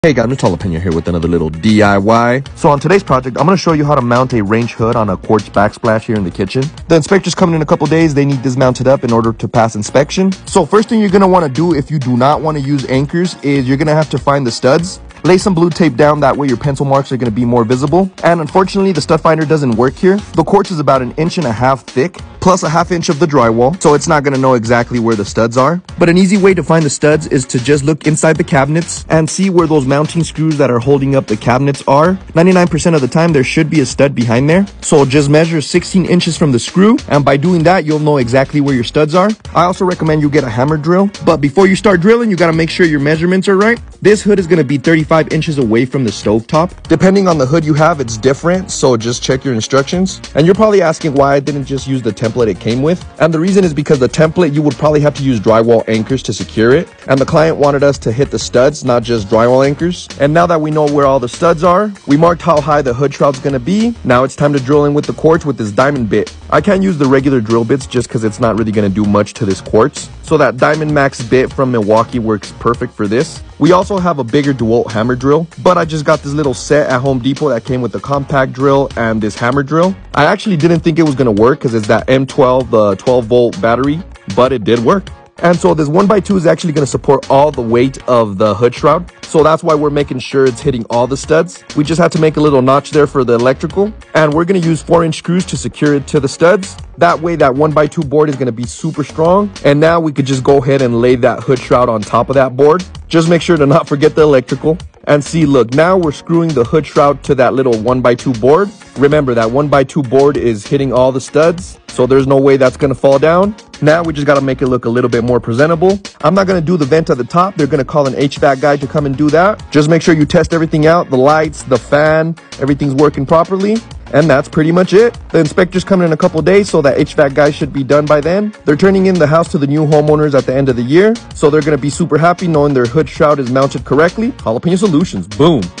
Hey guys, it's Jalapeno here with another little DIY. So on today's project, I'm going to show you how to mount a range hood on a quartz backsplash here in the kitchen. The inspector's coming in a couple days. They need this mounted up in order to pass inspection. So first thing you're going to want to do if you do not want to use anchors is you're going to have to find the studs. Lay some blue tape down, that way your pencil marks are going to be more visible. And unfortunately, the stud finder doesn't work here. The quartz is about 1.5 inches thick, plus 1/2 inch of the drywall, so it's not going to know exactly where the studs are. But an easy way to find the studs is to just look inside the cabinets and see where those mounting screws that are holding up the cabinets are. 99% of the time, there should be a stud behind there. So just measure 16 inches from the screw, and by doing that, you'll know exactly where your studs are. I also recommend you get a hammer drill, but before you start drilling, you got to make sure your measurements are right. This hood is going to be 35 inches away from the stovetop. Depending on the hood you have, it's different, so just check your instructions. And you're probably asking why I didn't just use the template it came with. And the reason is because the template, you would probably have to use drywall anchors to secure it. And the client wanted us to hit the studs, not just drywall anchors. And now that we know where all the studs are, we marked how high the hood shroud's going to be. Now it's time to drill in with the quartz with this diamond bit. I can't use the regular drill bits just because it's not really going to do much to this quartz. So that Diamond Max bit from Milwaukee works perfect for this. We also have a bigger DeWalt hammer drill, but I just got this little set at Home Depot that came with the compact drill and this hammer drill. I actually didn't think it was going to work because it's that M12, the 12-volt battery, but it did work. And so this 1x2 is actually going to support all the weight of the hood shroud. So that's why we're making sure it's hitting all the studs. We just had to make a little notch there for the electrical. And we're going to use 4-inch screws to secure it to the studs. That way that 1x2 board is going to be super strong. And now we could just go ahead and lay that hood shroud on top of that board. Just make sure to not forget the electrical. And see, look, now we're screwing the hood shroud to that little 1x2 board. Remember, that 1x2 board is hitting all the studs, so there's no way that's going to fall down. Now we just got to make it look a little bit more presentable. I'm not going to do the vent at the top. They're going to call an HVAC guy to come and do that. Just make sure you test everything out, the lights, the fan, everything's working properly. And that's pretty much it. The inspector's coming in a couple days, so that HVAC guy should be done by then. They're turning in the house to the new homeowners at the end of the year, so they're going to be super happy knowing their hood shroud is mounted correctly. Jalapeno Solutions, boom.